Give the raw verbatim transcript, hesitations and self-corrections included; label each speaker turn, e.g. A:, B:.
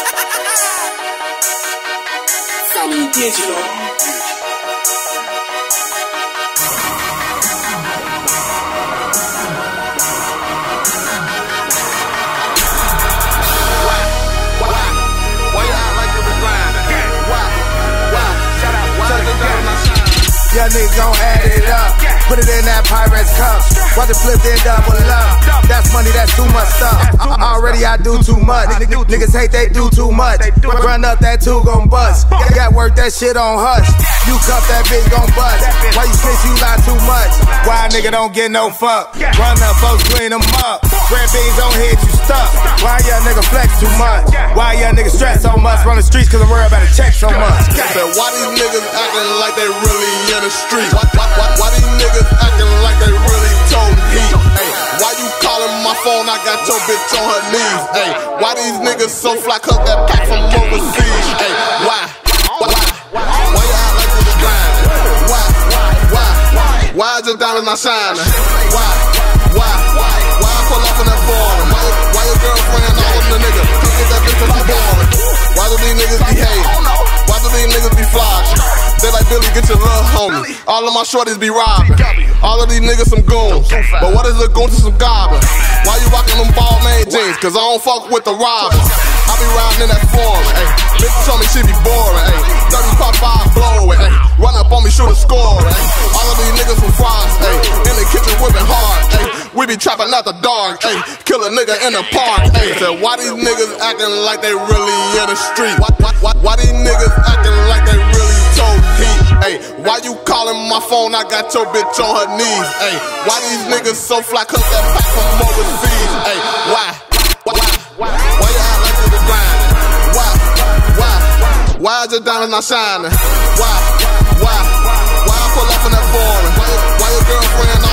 A: Sunny Digital.
B: Young niggas gon' add it up, put it in that Pyrex cup. Watch it flip, then double up. That's money, that's too much stuff. Already I do too much. Niggas hate they do too much. Run up that two gon' bust. Got work that shit on hush. You cuff that bitch gon' bust. Why you snitch, you lie too much. Why a nigga don't get no fuck? Run up, folks clean them up. Red beans on hit, you stuck. Why young nigga flex too much? Why young nigga stress so much? Run the streets cause I'm worried about a check so much.
C: Why these niggas acting like they really in the street? Why, why, why, why these niggas acting like they really told heat? Hey, why you calling my phone? I got your bitch on her knees. Hey, why these niggas so fly? Cause that pack from overseas. Hey, why? Why? Why, why you act like you was grinding? Why? Why? Why? Why is your diamonds not shining? Why? Why? Why? Why I pull off in that foreign? Why, why your girlfriend all of the niggas? Can't get that bitch to be boring. Why do these niggas behave? Why do these niggas be flogging? They like Billy, get your little homie. All of my shorties be robbing. All of these niggas some goons. But what is a goon to some goblins? Why you rocking them ball made jeans? Cause I don't fuck with the robbers. I be riding in that foreign. Ay. Bitch told me she be boring. Ay. thirty pop five blow it. Ay. Run up on me, shoot a score. Ay. All of these niggas from fries. Ay. In the kitchen whipping hard. Ay. We be trapping out the dark. Ay. Kill a nigga in the park. Ay. So why these niggas acting like they really in the street? Why, why, why, why these niggas acting like they really told heat? Ay. Why you calling my phone? I got your bitch on her knees. Ay. Why these niggas so fly? Cause that pack from overseas. Ay. Why? Why? Why? Why you act like you was grinding? Why? Why? Why is your diamonds not shining? Why? Why? Why I pull off in that foreign? Why, why your girlfriend